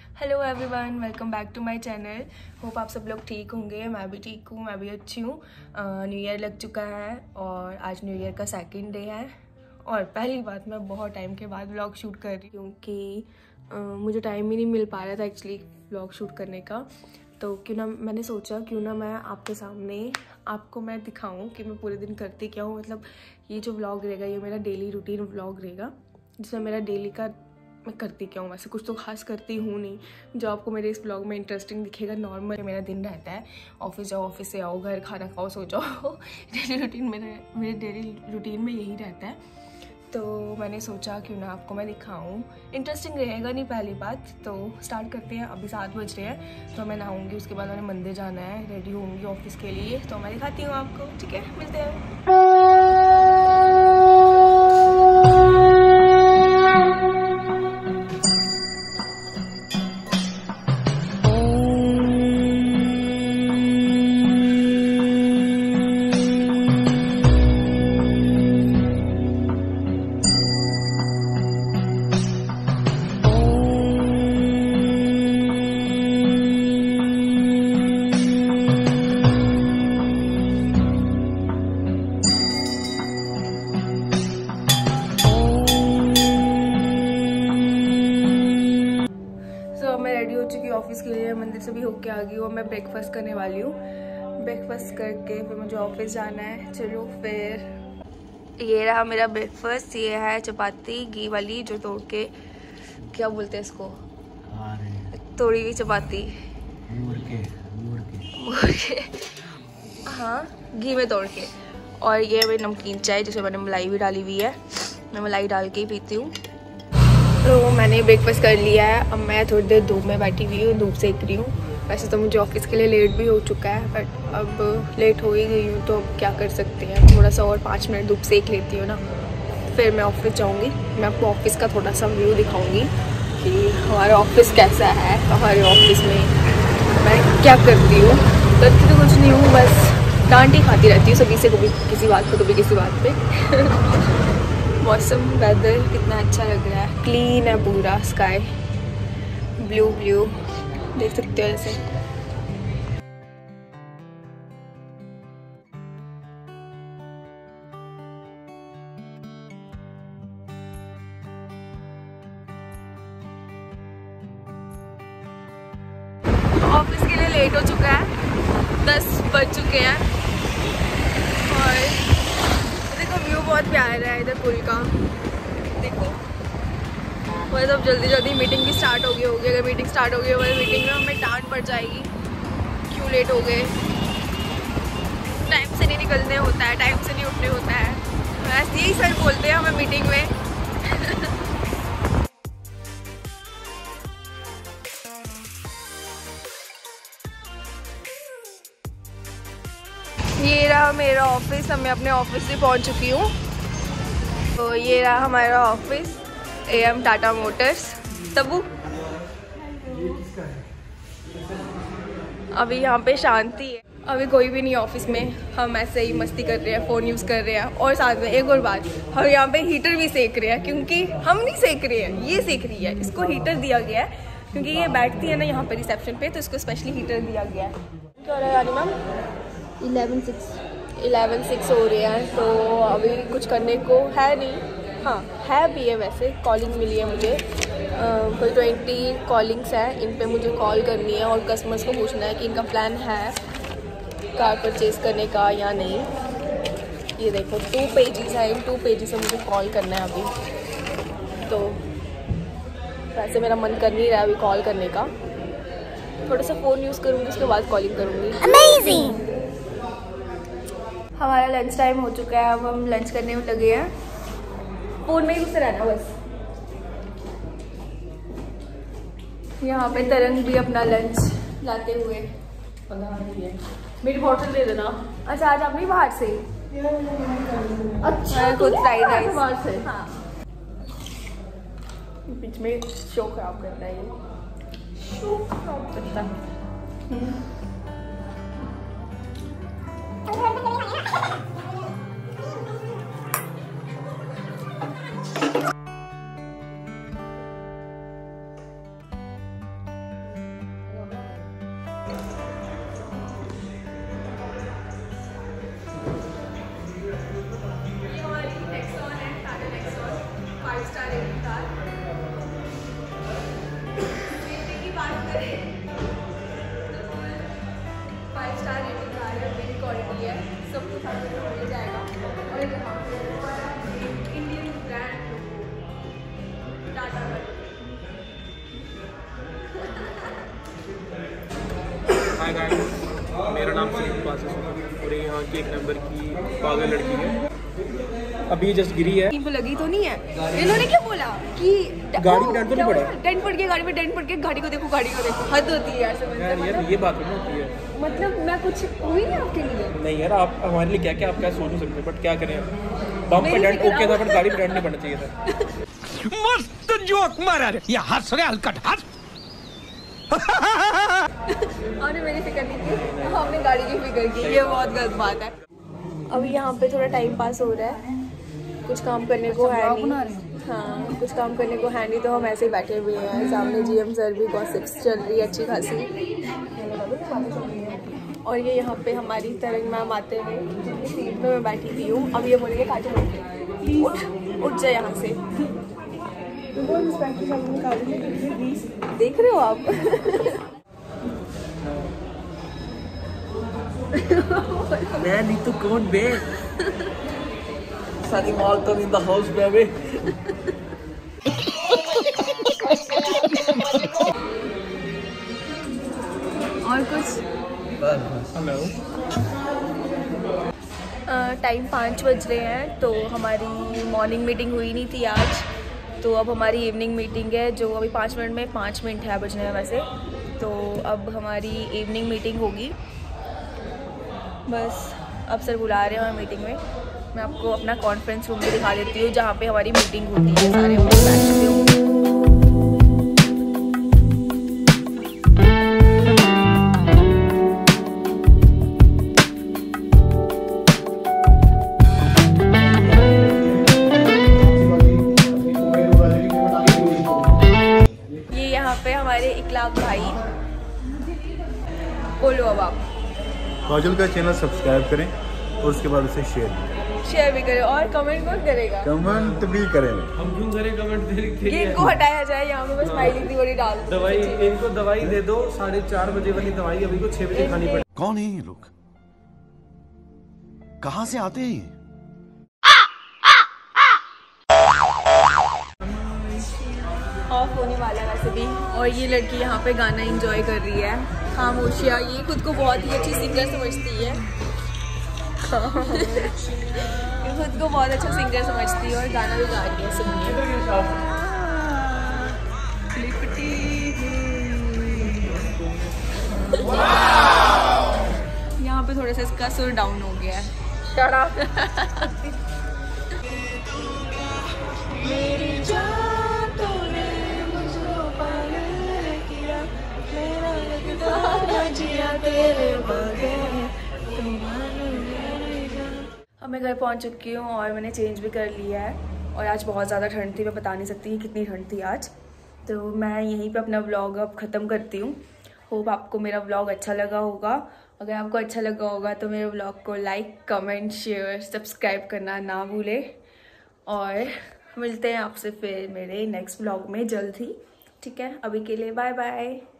Hello everyone, welcome back to my channel. Hope आप सब लोग ठीक होंगे। मैं भी ठीक हूँ, मैं भी अच्छी हूँ। न्यू ईयर लग चुका है और आज न्यू ईयर का सेकंड डे है। और पहली बात, मैं बहुत टाइम के बाद व्लॉग शूट कर रही हूँ क्योंकि मुझे टाइम ही नहीं मिल पा रहा था एक्चुअली व्लॉग शूट करने का। तो क्यों ना मैंने सोचा क्यों ना मैं आपके सामने आपको मैं दिखाऊँ कि मैं पूरे दिन करती क्या हूँ। मतलब ये जो व्लॉग रहेगा ये मेरा डेली रूटीन व्लॉग रहेगा, जिसमें मेरा डेली का मैं करती क्या हूँ। वैसे कुछ तो खास करती हूँ नहीं जो आपको मेरे इस ब्लॉग में इंटरेस्टिंग दिखेगा। नॉर्मल मेरा दिन रहता है, ऑफिस जाओ, ऑफिस से आओ, घर खाना खाओ, सो जाओ। डेली रूटीन मेरे डेली रूटीन में यही रहता है। तो मैंने सोचा क्यों ना आपको मैं दिखाऊँ, इंटरेस्टिंग रहेगा नहीं पहली बात। तो स्टार्ट करते हैं। अभी 7 बज रहे हैं तो मैं नहाऊँगी, उसके बाद मैंने मंदिर जाना है, रेडी होंगी ऑफिस के लिए। तो मैं दिखाती हूँ आपको, ठीक है? मिलते हैं। मैं रेडी हो चुकी हूँ ऑफिस के लिए, मंदिर से भी होके आ गई हूँ। मैं ब्रेकफास्ट करने वाली हूँ। ब्रेकफास्ट करके फिर मुझे ऑफिस जाना है। चलो फिर ये रहा मेरा ब्रेकफास्ट। ये है चपाती घी वाली, जो तोड़ के, क्या बोलते हैं इसको, तोड़ी हुई चपाती, मूर के हाँ, घी में तोड़ के। और ये मेरी नमकीन चाय जिसमें मैंने मलाई भी डाली हुई है। मैं मलाई डाल के ही पीती हूँ। तो मैंने ब्रेकफास्ट कर लिया है। अब मैं थोड़ी देर धूप में बैठी हुई हूँ, धूप सेक रही हूँ। वैसे तो मुझे ऑफिस के लिए लेट भी हो चुका है, बट अब लेट हो ही गई हूँ तो अब क्या कर सकते हैं। थोड़ा सा और 5 मिनट धूप सेक लेती हूँ ना, फिर मैं ऑफिस जाऊँगी। मैं आपको ऑफिस का थोड़ा सा व्यू दिखाऊँगी कि हमारा ऑफिस कैसा है, हमारे ऑफिस में मैं क्या करती हूँ। करती तो कुछ नहीं हूँ, बस डांट ही खाती रहती हूँ सभी से, कभी किसी बात पे, कभी किसी बात पे। मौसम, वेदर कितना अच्छा लग रहा है, क्लीन है पूरा, स्काई ब्लू ब्लू, देख सकते हो ऐसे। ऑफिस के लिए लेट हो चुका है, 10 बज चुके हैं। और देखो व्यू बहुत प्यारा है इधर पुल का, देखो। बस अब जल्दी जल्दी मीटिंग भी स्टार्ट हो गई होगी। अगर मीटिंग स्टार्ट हो गई होगी मीटिंग में हमें डांट पड़ जाएगी, क्यों लेट हो गए। टाइम से नहीं निकलने होता है, टाइम से नहीं उठने होता है, ऐसे यही सर बोलते हैं हमें मीटिंग में। ये रहा मेरा ऑफिस। अब मैं अपने ऑफिस से पहुंच चुकी हूँ। तो ये रहा हमारा ऑफिस, AM टाटा मोटर्स। तबू अभी यहाँ पे शांति है, अभी कोई भी नहीं ऑफिस में। हम ऐसे ही मस्ती कर रहे हैं, फ़ोन यूज़ कर रहे हैं। और साथ में एक और बात, हम यहाँ पे हीटर भी सेक रहे हैं, क्योंकि हम नहीं सेक रहे हैं, ये सेक रही है। इसको हीटर दिया गया है क्योंकि ये बैठती है ना यहाँ पे रिसेप्शन पे, तो इसको स्पेशली हीटर दिया गया है। क्या हो रहा है यानी मैम? 11:06 हो रहे हैं। तो अभी कुछ करने को है नहीं, हाँ है भी है वैसे। कॉलिंग मिली है मुझे, कोई 20 कॉलिंग्स हैं, इन पे मुझे कॉल करनी है और कस्टमर्स को पूछना है कि इनका प्लान है कार परचेज़ करने का या नहीं। ये देखो 2 पेजेस है, इन 2 पेजेस से मुझे कॉल करना है अभी। तो वैसे मेरा मन कर नहीं रहा है अभी कॉल करने का, थोड़ा सा फ़ोन यूज़ करूँगी, उसके बाद कॉलिंग करूँगी। अमेजिंग। हमारा लंच टाइम हो चुका है, अब हम लंच करने में लगे हैं। फ़ोन में ही घुसे रहना बस। यहाँ पे तरंग भी अपना लंच लाते हुए मेरी बोतल दे देना। अच्छा आज अपनी बाहर से? अच्छा खुद फ्राइड राइस बाहर से। हाँ, बीच में शो खराब करता है ये, शो खराब करता है। मेरा नाम सुनील पासिस है और यहाँ की 1 नंबर की पागल लड़की है। अभी जस्ट गिरी है। इनको लगी तो नहीं है? इन्होंने क्या बोला कि गाड़ी में डेंट तो नहीं पड़ा? डेंट पड़ गया, गाड़ी में डेंट पड़ गया, गाड़ी को देखो, गाड़ी को देखो। हद होती है यार, यार ये बात नहीं होती है। मतलब मैं कुछ हुई नहीं आपके लिए? नहीं यार, आप हमारे लिए क्या आप क्या सोच नहीं सकते, बट क्या करें, बम पे डेंट ओके था, बट गाड़ी पे डेंट नहीं पड़ना चाहिए था। मस्त जोक मारा रे, ये हंस रहे हलकट हंस। हमने मेरी फिक्र नहीं की, हमने गाड़ी की फिक्र की, ये बहुत गलत बात है। अभी यहाँ पे थोड़ा टाइम पास हो रहा है, कुछ काम करने को है नहीं। हाँ, कुछ काम करने को है नहीं, तो हम ऐसे ही बैठे हुए हैं। सामने जीएम सर भी गॉसिप्स चल रही है अच्छी खासी। और ये यहाँ पे हमारी तरंग मैम आते हुए सीट में मैं बैठी हुई हूँ। अब ये बोलेंगे काटो, उठ जाए यहाँ से। देख रहे हो आप? मैं नहीं तो कौन बे? सारी मॉल तो इन द हाउस बेबी। और कुछ? हेलो। टाइम 5 बज रहे हैं, तो हमारी मॉर्निंग मीटिंग हुई नहीं थी आज, तो अब हमारी इवनिंग मीटिंग है, जो अभी 5 मिनट में 5 मिनट है बजने में वैसे। तो अब हमारी इवनिंग मीटिंग होगी। बस अब सर बुला रहे हैं मीटिंग में। मैं आपको अपना कॉन्फ्रेंस रूम भी दिखा देती हूँ, जहाँ पे हमारी मीटिंग होती है, सारे हम लोग बैठते हैं। ये यहाँ पे हमारे इकलाक भाई, बोलो अब आप। काजल का चैनल सब्सक्राइब करें और उसके बाद उसे शेयर भी करें, और कमेंट कौन करेगा? कमेंट भी करें। हम क्यों करें कमेंट? इनको हटाया जाए, यहाँ पे बस स्माइली थी बड़ी डाल दवाई, इनको दवाई दे दो। 4:30 बजे वाली दवाई अभी को 6 बजे खानी पड़े। कौन है ये लोग, कहाँ से आते हैं? ऑफ होने वाला है वैसे भी। और ये लड़की यहाँ पे गाना एंजॉय कर रही है, खामोशिया। ये खुद को बहुत ही अच्छी सिंगर समझती है। ये खुद को बहुत अच्छा सिंगर समझती है और गाना भी गा रही है। सुनिए, यहाँ पे थोड़ा सा इसका सुर डाउन हो गया है। Shut up। मेरी जान तूने मुझको पागल किया, मेरा लगता जिया तेरे बगैर। अब मैं घर पहुंच चुकी हूँ और मैंने चेंज भी कर लिया है। और आज बहुत ज़्यादा ठंड थी, मैं बता नहीं सकती कि कितनी ठंड थी आज। तो मैं यहीं पे अपना व्लॉग अब ख़त्म करती हूँ। होप आपको मेरा व्लॉग अच्छा लगा होगा। अगर आपको अच्छा लगा होगा तो मेरे व्लॉग को लाइक, कमेंट, शेयर, सब्सक्राइब करना ना भूलें। और मिलते हैं आपसे फिर मेरे नेक्स्ट व्लॉग में जल्द ही। ठीक है, अभी के लिए बाय बाय।